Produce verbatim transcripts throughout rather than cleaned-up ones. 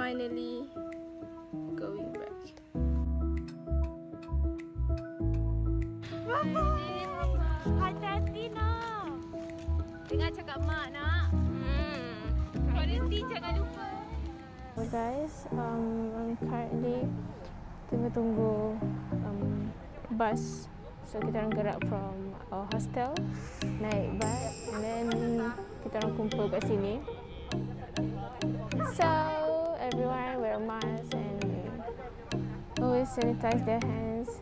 finally going back. Hati-hati nak. Dengar cakap mak nak. Hmm. Kualiti jangan lupa. So guys, um, I'm currently tengah tunggu um, bus. So kita orang gerak from our hostel, naik bus, and then kita orang kumpul kat sini. So everyone wear a mask and always sanitize their hands.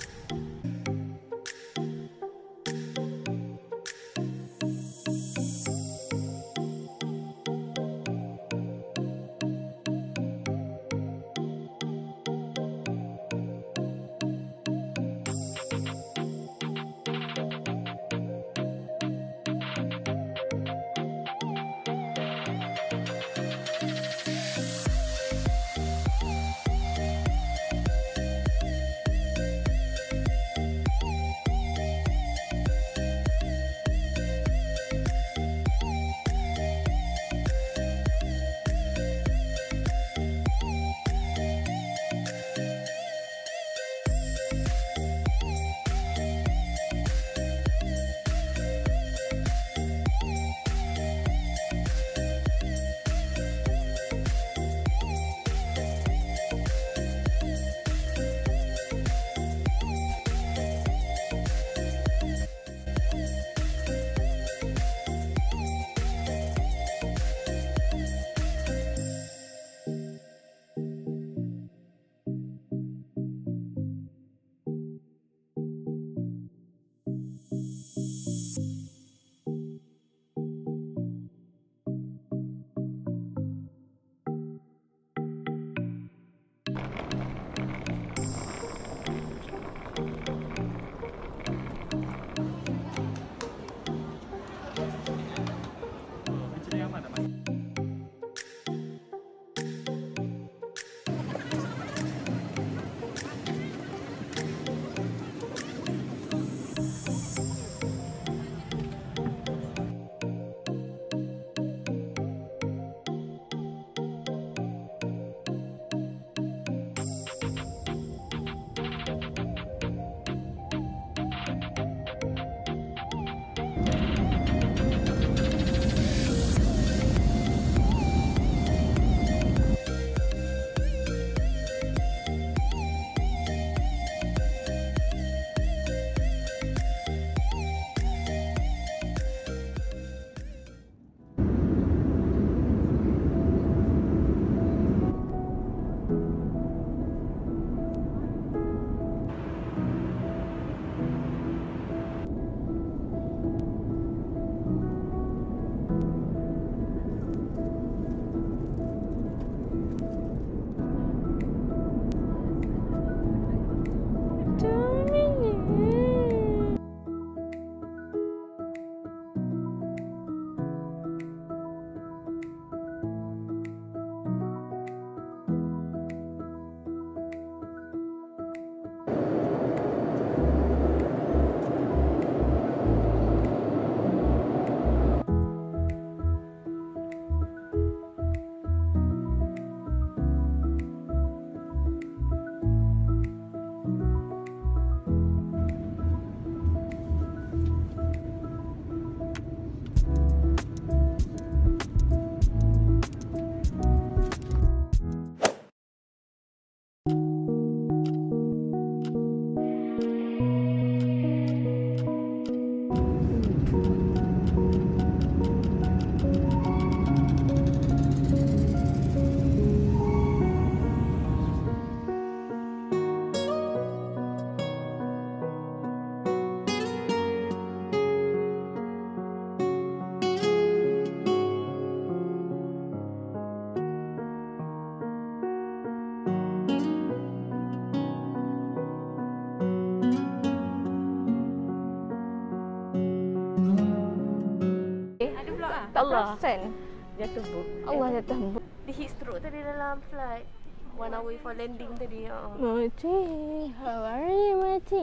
Allah. Jatuh bu. Allah jatuh bu. Dia heat stroke tadi dalam flight. One hour before landing tadi. Uh. Mochi, how are you, Mochi?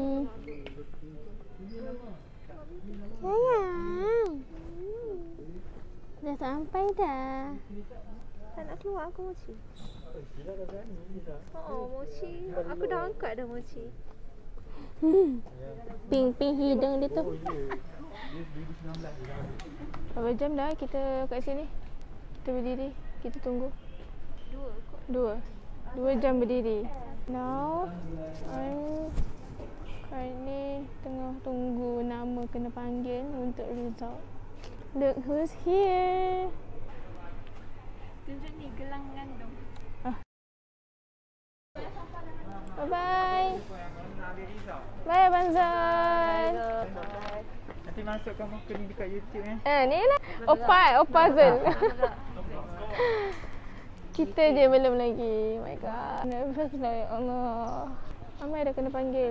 Sayang. Dah sampai dah. Tak nak keluar aku, Mochi. Oh, mochi. Aku dah angkat dah mochi. Hmm. Ping-ping hidung dia tu. Berapa jam dah kita kat sini? Kita berdiri, kita tunggu. Dua kot. Dua. Dua jam berdiri. Now, I'm currently tengah tunggu nama kena panggil untuk result. Look who's here. Tunjuk ni gelang mengandung. Bye-bye. Bye Abang Zan. Nanti masukkan muka ni dekat YouTube eh. Eh, ni lah. Opa, Opa Zul. Kita je belum lagi. Oh my god. Nervous lah, ya Allah. Amai dah kena panggil.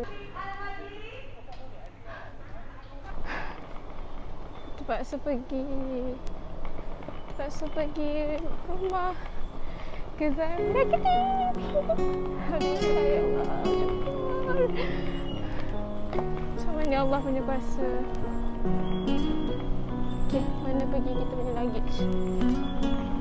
Terpaksa pergi. Terpaksa pergi rumah. Kezan dah kecil. Alhamdulillah, ya Allah. Macam mana Allah punya kuasa. Okay, mana pergi kita punya luggage.